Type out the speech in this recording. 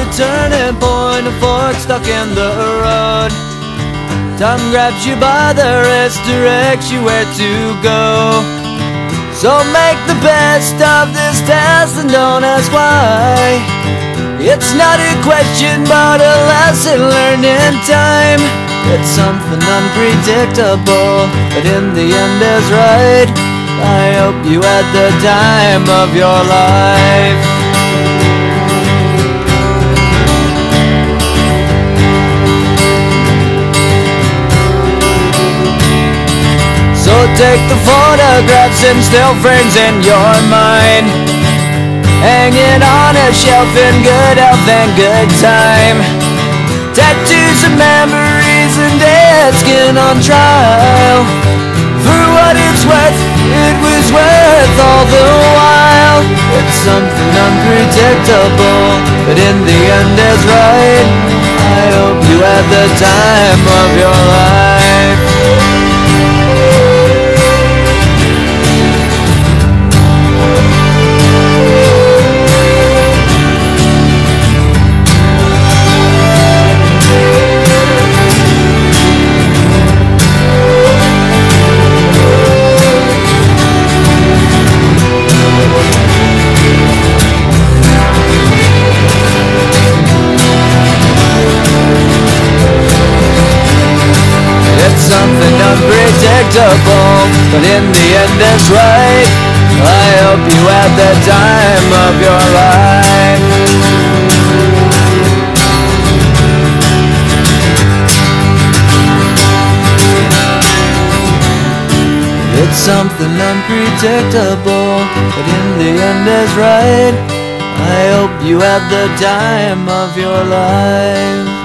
the turning point, a fork stuck in the road. Time grabs you by the wrist, directs you where to go. So make the best of this test and don't ask why. It's not a question but a lesson learned in time. It's something unpredictable, but in the end is right. I hope you had the time of your life. So take the photographs and still frames in your mind, hanging on a shelf in good health and good time. Tattoos and memories and dead skin on trial. For what it's worth, it was worth all the while. It's something unpredictable, but in the end is right. I hope you had the time of your life. Something unpredictable, but in the end it's right. I hope you had the time of your life. It's something unpredictable, but in the end is right. I hope you had the time of your life.